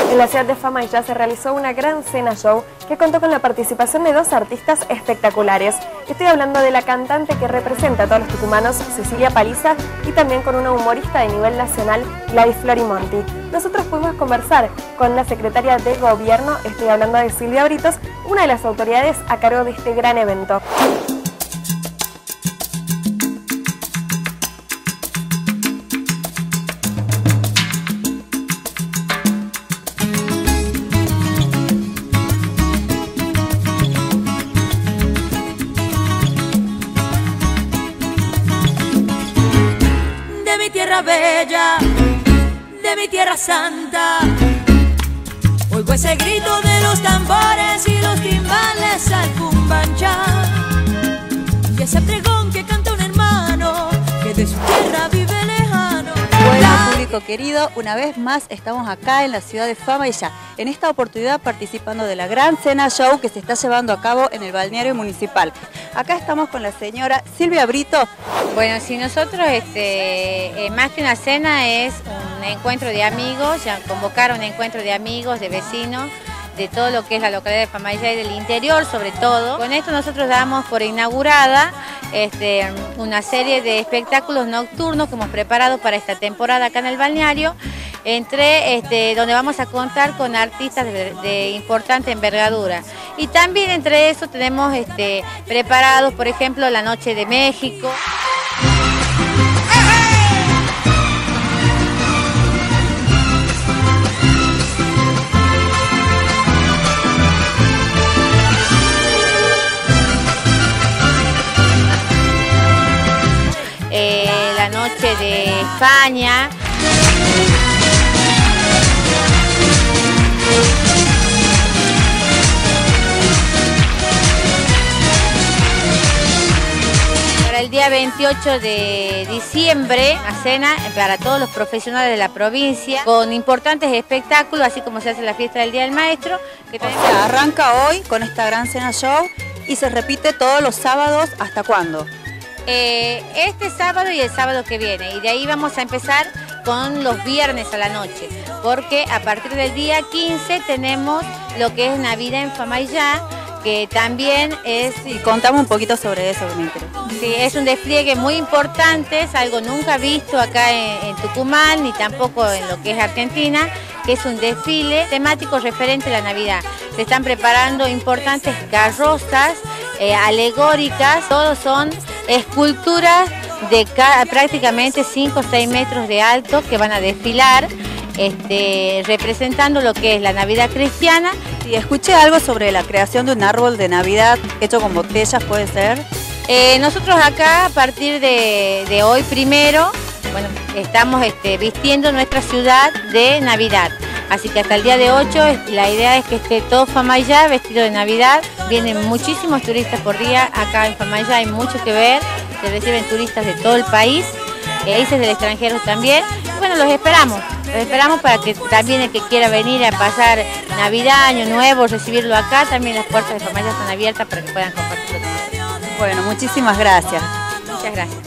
En la ciudad de Fama y Ya se realizó una gran cena show que contó con la participación de dos artistas espectaculares. Estoy hablando de la cantante que representa a todos los tucumanos, Cecilia Paliza, y también con una humorista de nivel nacional, Gladys Florimonti. Nosotros pudimos conversar con la secretaria de Gobierno, estoy hablando de Silvia Britos, una de las autoridades a cargo de este gran evento. De mi tierra bella, de mi tierra santa, oigo ese grito de los tambores y los timbales al cumbanchar, y ese pregón que canta un hermano que de su tierra vive lejano. Bueno, público querido, una vez más estamos acá en la ciudad de Fama y Ya, en esta oportunidad participando de la gran cena show que se está llevando a cabo en el balneario municipal. Acá estamos con la señora Silvia Brito. Bueno, si nosotros, más que una cena, es un encuentro de amigos, ya convocaron un encuentro de amigos, de vecinos, de todo lo que es la localidad de Fama y Ya y del interior sobre todo. Con esto nosotros damos por inaugurada una serie de espectáculos nocturnos que hemos preparado para esta temporada acá en el balneario, donde vamos a contar con artistas de importante envergadura. Y también entre eso tenemos preparados, por ejemplo, la Noche de México. La Noche de España. Para el día 28 de diciembre, una cena para todos los profesionales de la provincia, con importantes espectáculos, así como se hace la fiesta del Día del Maestro. Que también Arranca hoy con esta gran cena show y se repite todos los sábados. ¿Hasta cuándo? Este sábado y el sábado que viene, y de ahí vamos a empezar con los viernes a la noche, porque a partir del día 15 tenemos lo que es Navidad en Fama y Ya, que también es... Sí, contame un poquito sobre eso, que me interesa. Sí, es un despliegue muy importante, es algo nunca visto acá en Tucumán, ni tampoco en lo que es Argentina, que es un desfile temático referente a la Navidad. Se están preparando importantes carrozas alegóricas, todos son esculturas de prácticamente 5 o 6 metros de alto que van a desfilar representando lo que es la Navidad cristiana. Y escuché algo sobre la creación de un árbol de Navidad hecho con botellas, ¿puede ser? Nosotros acá a partir de hoy primero, bueno, estamos vistiendo nuestra ciudad de Navidad. Así que hasta el día de 8 la idea es que esté todo Fama y Ya vestido de Navidad. Vienen muchísimos turistas por día, acá en Fama y Ya hay mucho que ver, se reciben turistas de todo el país, países del extranjero también. Y bueno, los esperamos para que también el que quiera venir a pasar Navidad, Año Nuevo, recibirlo acá, también las puertas de Fama y Ya están abiertas para que puedan compartirlo con nosotros. Bueno, muchísimas gracias. Muchas gracias.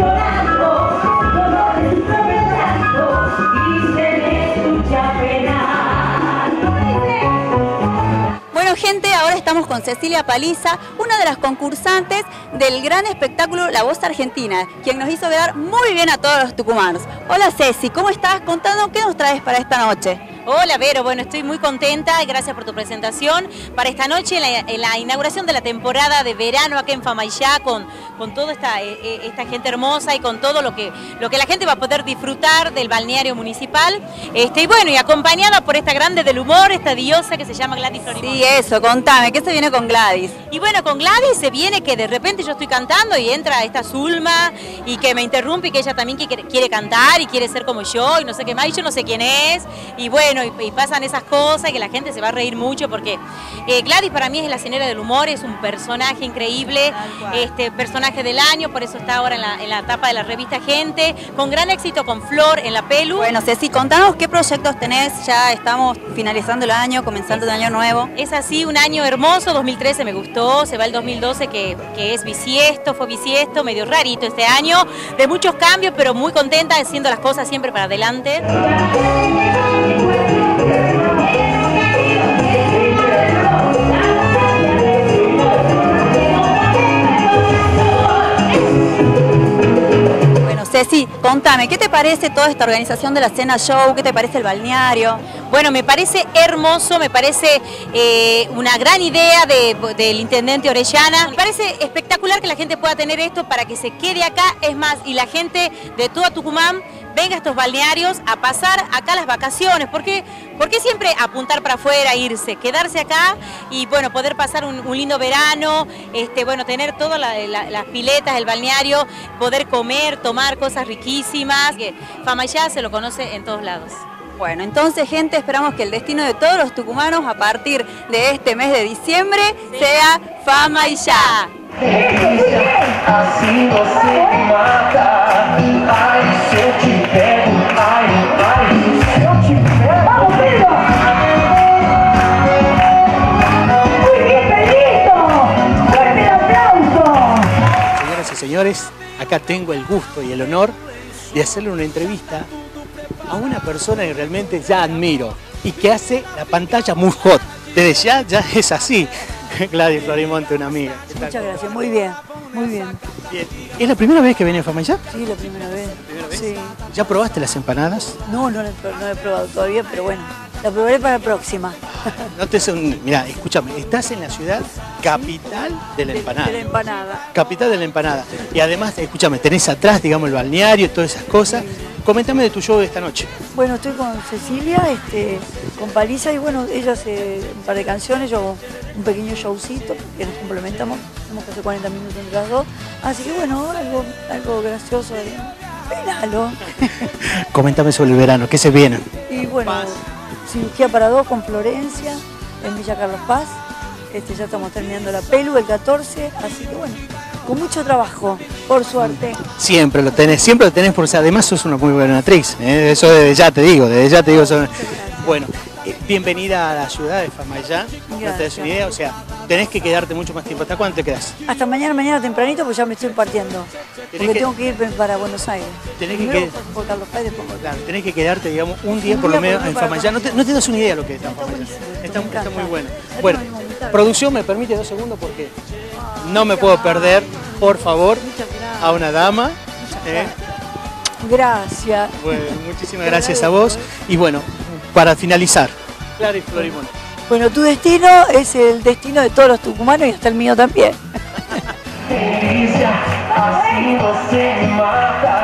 Bueno, gente, ahora estamos con Cecilia Paliza, una de las concursantes del gran espectáculo La Voz Argentina, quien nos hizo quedar muy bien a todos los tucumanos. Hola Ceci, ¿cómo estás? Contanos qué nos traes para esta noche. Hola Vero, bueno, estoy muy contenta, gracias por tu presentación. Para esta noche, en la inauguración de la temporada de verano acá en Fama y Ya, con toda esta gente hermosa y con todo lo que la gente va a poder disfrutar del balneario municipal. Y bueno, y acompañada por esta grande del humor, esta diosa que se llama Gladys Florimonti. Sí, eso, contame, ¿qué se viene con Gladys? Y bueno, con Gladys se viene que de repente yo estoy cantando y entra esta Zulma y que me interrumpe y que ella también quiere cantar y quiere ser como yo y no sé qué más, y yo no sé quién es. Y bueno, y pasan esas cosas y que la gente se va a reír mucho porque Gladys para mí es la señora del humor, es un personaje increíble, personaje del año, por eso está ahora en la etapa de la revista Gente, con gran éxito con Flor en la pelu. Bueno, Ceci, contanos qué proyectos tenés, ya estamos finalizando el año, comenzando el año nuevo. Es así, un año hermoso, 2013 me gustó, se va el 2012 que es bisiesto, fue bisiesto, medio rarito este año, de muchos cambios, pero muy contenta haciendo las cosas siempre para adelante. contame, ¿qué te parece toda esta organización de la Cena Show? ¿Qué te parece el balneario? Bueno, me parece hermoso, me parece una gran idea del intendente Orellana. Me parece espectacular que la gente pueda tener esto para que se quede acá. Es más, y la gente de toda Tucumán venga a estos balnearios a pasar acá las vacaciones. ¿Por qué siempre apuntar para afuera, irse? Quedarse acá y bueno, poder pasar un lindo verano, bueno, tener todas las piletas, el balneario, poder comer, tomar cosas riquísimas. Famayá se lo conoce en todos lados. Bueno, entonces, gente, esperamos que el destino de todos los tucumanos a partir de este mes de diciembre sea Famayá. Assim você me mata. Ai, se eu te pego, ai, se eu te pego. Vamos, filho! Muy bien, Pedrito. Fuerte el aplauso. Señoras y señores, acá tengo el gusto y el honor de hacerle una entrevista a una persona que realmente ya admiro y que hace la pantalla muy hot. Desde ya es así. Gladys Florimonte, una amiga. Muchas gracias, muy bien, muy bien. Bien. ¿Es la primera vez que viene a Famayá? Sí, la primera vez. ¿Primera vez? Sí. ¿Ya probaste las empanadas? No la he probado todavía, pero bueno, la probaré para la próxima. Mirá, escúchame, estás en la ciudad capital de la empanada. De la empanada. Capital de la empanada. Y además, escúchame, tenés atrás, digamos, el balneario y todas esas cosas. Coméntame de tu show de esta noche. Bueno, estoy con Cecilia, con Paliza y bueno, ella hace un par de canciones, yo un pequeño showcito que nos complementamos, tenemos que hacer 40 minutos entre las dos. Así que bueno, algo gracioso, verano. Coméntame sobre el verano, ¿qué se viene? Y bueno, cirugía para dos con Florencia, en Villa Carlos Paz. Ya estamos terminando la pelu el 14, así que bueno, con mucho trabajo, por suerte. Siempre lo tenés, porque además sos una muy buena actriz, eso desde ya te digo. Bueno, bienvenida a la ciudad de Famayá, no te das una idea, o sea, tenés que quedarte mucho más tiempo. ¿Hasta cuándo te quedás? Hasta mañana tempranito, pues ya me estoy partiendo, porque tengo que ir para Buenos Aires. Primero por Carlos Paz, después por... Claro, tenés que quedarte, digamos, un día por lo menos en Famayá. No te das una idea de lo que está en Famayá. Está muy bueno. Bueno, producción, ¿me permite 2 segundos? Porque no me puedo perder, por favor, a una dama. Gracias. Bueno, muchísimas gracias a vos. Y bueno, para finalizar, Gladys Florimonte. Bueno, tu destino es el destino de todos los tucumanos y hasta el mío también. Delícia, assim você me mata.